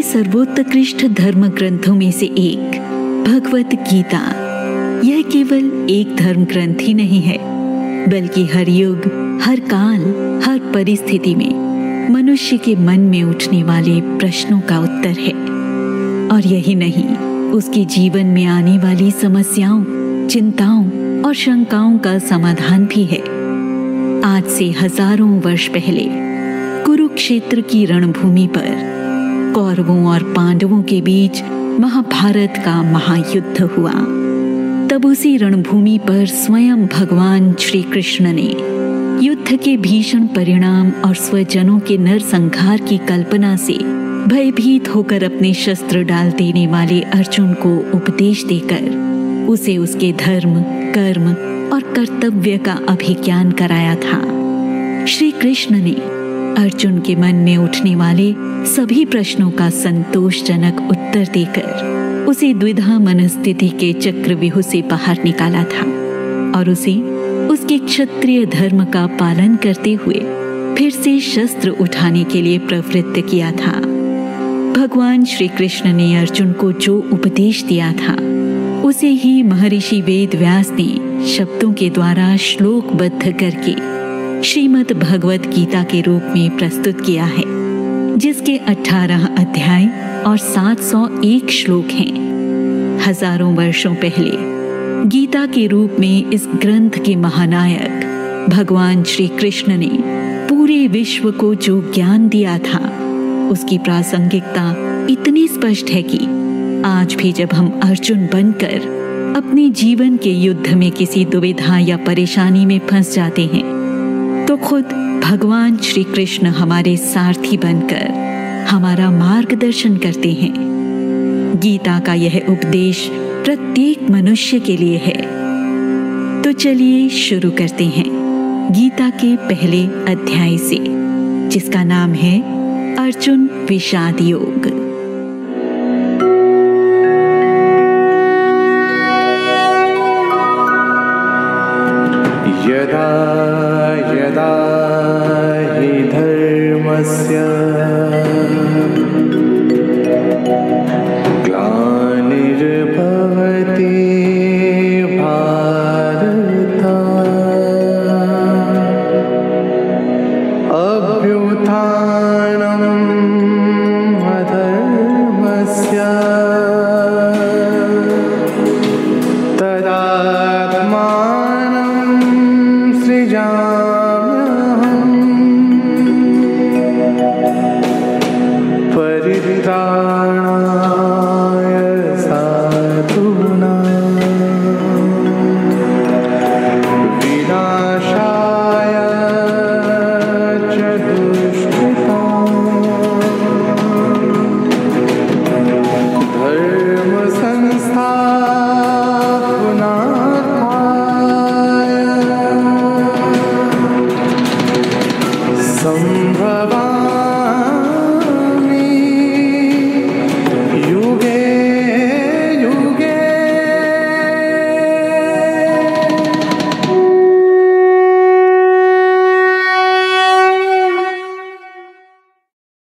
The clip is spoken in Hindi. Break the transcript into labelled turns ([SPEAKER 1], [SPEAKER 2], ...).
[SPEAKER 1] सर्वोत्कृष्ट धर्म ग्रंथों में से एक भगवत गीता, यह केवल एक धर्म ग्रंथ ही नहीं है, बल्कि हर युग, हर काल, हर परिस्थिति में मनुष्य के मन में उठने वाले प्रश्नों का उत्तर है। और यही नहीं, उसके जीवन में आने वाली समस्याओं, चिंताओं और शंकाओं का समाधान भी है। आज से हजारों वर्ष पहले कुरुक्षेत्र की रणभूमि पर कौरवों और पांडवों के बीच महाभारत का महायुद्ध हुआ। तब उसी रणभूमि पर स्वयं भगवान श्री कृष्ण ने युद्ध के भीषण परिणाम और स्वजनों के नरसंहार की कल्पना से भयभीत होकर अपने शस्त्र डाल देने वाले अर्जुन को उपदेश देकर उसे उसके धर्म, कर्म और कर्तव्य का अभिज्ञान कराया था। श्री कृष्ण ने अर्जुन के मन में उठने वाले सभी प्रश्नों का संतोषजनक उत्तर देकर उसे द्विधा मनस्थिति के चक्रव्यूह से बाहर निकाला था और उसे उसके क्षत्रिय धर्म का पालन करते हुए फिर से शस्त्र उठाने के लिए प्रवृत्त किया था। भगवान श्री कृष्ण ने अर्जुन को जो उपदेश दिया था, उसे ही महर्षि वेद व्यास ने शब्दों के द्वारा श्लोकबद्ध करके श्रीमद् भगवत गीता के रूप में प्रस्तुत किया है, जिसके 18 अध्याय और 701 श्लोक हैं। हजारों वर्षों पहले गीता के रूप में इस ग्रंथ के महानायक भगवान श्री कृष्ण ने पूरे विश्व को जो ज्ञान दिया था, उसकी प्रासंगिकता इतनी स्पष्ट है कि आज भी जब हम अर्जुन बनकर अपने जीवन के युद्ध में किसी दुविधा या परेशानी में फंस जाते हैं, तो खुद भगवान श्री कृष्ण हमारे सारथी बनकर हमारा मार्गदर्शन करते हैं। गीता का यह उपदेश प्रत्येक मनुष्य के लिए है। तो चलिए शुरू करते हैं गीता के पहले अध्याय से, जिसका नाम है अर्जुन विषाद योग।